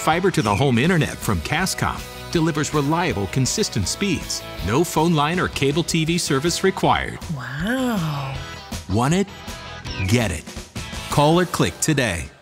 fiber to the home internet from Cascom delivers reliable, consistent speeds. No phone line or cable TV service required. Wow. Want it? Get it. Call or click today.